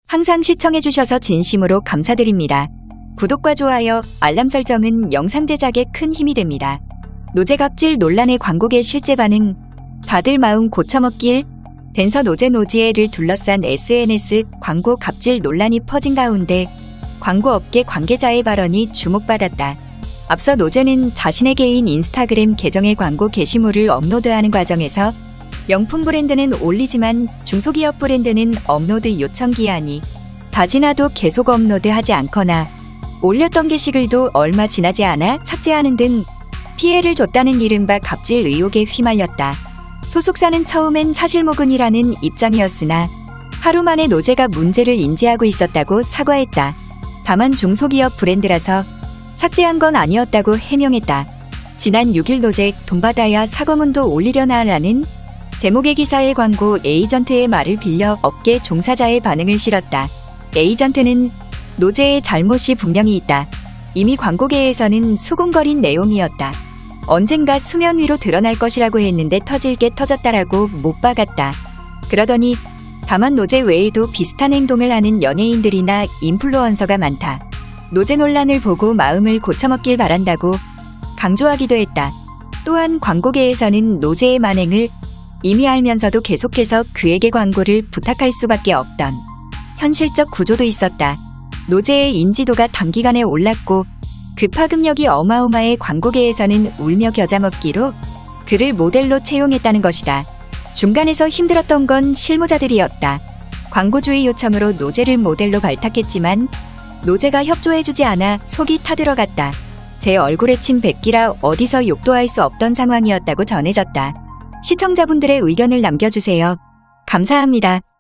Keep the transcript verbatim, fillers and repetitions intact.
항상 시청해주셔서 진심으로 감사드립니다. 구독과 좋아요, 알람 설정은 영상 제작에 큰 힘이 됩니다. 노제 갑질 논란의 광고계 실제 반응. 다들 마음 고쳐먹길. 댄서 노제 노지혜를 둘러싼 에스엔에스 광고 갑질 논란이 퍼진 가운데 광고업계 관계자의 발언이 주목받았다. 앞서 노제는 자신의 개인 인스타그램 계정에 광고 게시물을 업로드하는 과정에서 명품 브랜드는 올리지만 중소기업 브랜드는 업로드 요청 기한이 다 지나도 계속 업로드하지 않거나 올렸던 게시글도 얼마 지나지 않아 삭제하는 등 피해를 줬다는 이른바 갑질 의혹에 휘말렸다. 소속사는 처음엔 사실무근이라는 입장이었으나 하루 만에 노제가 문제를 인지하고 있었다고 사과했다. 다만 중소기업 브랜드라서 삭제한 건 아니었다고 해명했다. 지난 육 일 노제 돈 받아야 사과문도 올리려나 라는 제목의 기사의 광고 에이전트의 말을 빌려 업계 종사자의 반응을 실었다. 에이전트는 노제의 잘못이 분명히 있다. 이미 광고계에서는 수군거린 내용이었다. 언젠가 수면 위로 드러날 것이라고 했는데 터질 게 터졌다라고 못 박았다. 그러더니 다만 노제 외에도 비슷한 행동을 하는 연예인들이나 인플루언서가 많다. 노제 논란을 보고 마음을 고쳐먹길 바란다고 강조하기도 했다. 또한 광고계에서는 노제의 만행을 이미 알면서도 계속해서 그에게 광고를 부탁할 수밖에 없던 현실적 구조도 있었다. 노제의 인지도가 단기간에 올랐고 그 파급력이 어마어마해 광고계에서는 울며 겨자 먹기로 그를 모델로 채용했다는 것이다. 중간에서 힘들었던 건 실무자들이었다. 광고주의 요청으로 노제를 모델로 발탁했지만 노제가 협조해주지 않아 속이 타들어갔다. 제 얼굴에 침 뱉기라 어디서 욕도 할 수 없던 상황이었다고 전해졌다. 시청자분들의 의견을 남겨주세요. 감사합니다.